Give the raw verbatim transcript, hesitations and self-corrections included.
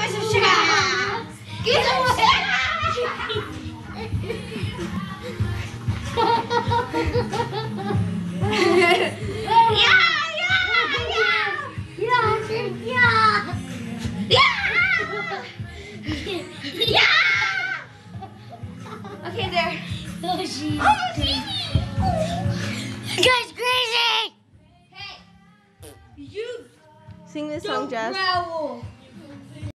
me some sugar. Give me some sugar. Yeah, yeah, yeah. Yeah, yeah. Yeah. Yeah. Okay, there. Oh, she's Oh, baby. Guys, crazy. Hey, you Sing this song, don't Jess. growl.